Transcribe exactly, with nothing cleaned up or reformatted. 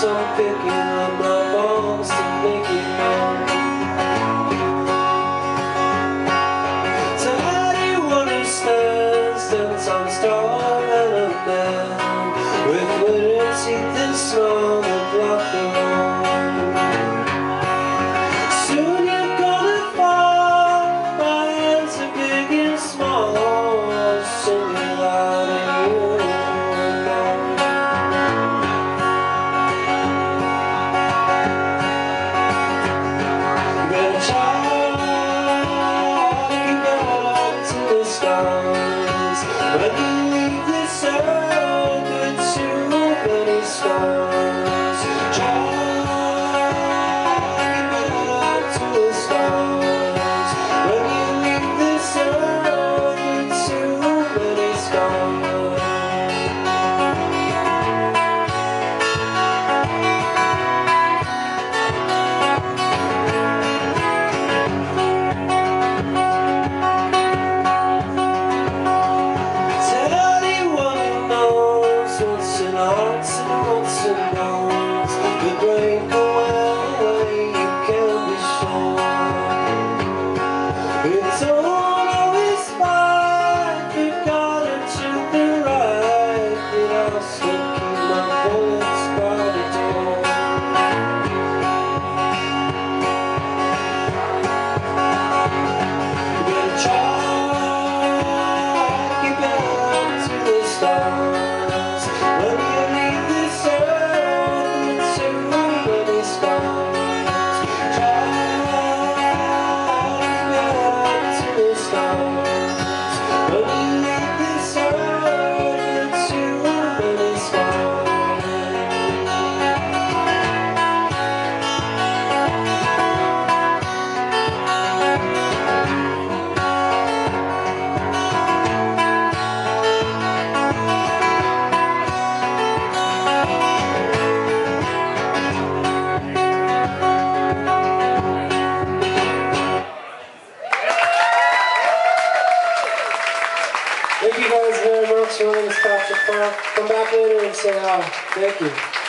I'm picking up my bones to make it known. So how do you understand steps on star and a man with glitter teeth and smile that block the road? Soon you're gonna fall. My hands are big and small, singing loud and you alone. When you leave this earth with too many scars, try to get up to the stars. When you leave this earth with too many scars. What's in hearts and what's in bones, the break away, you can be sure. It's all always fine, we've got it to the right, but I'll still keep my bullets by the door. I'm gonna try to get back to the stars. When you leave this earth with too many scars, try to get up to the stars. When you leave this earth with too many scars. Thank you guys very much. Your name is Patrick Clark. Come back later and say hi. Thank you.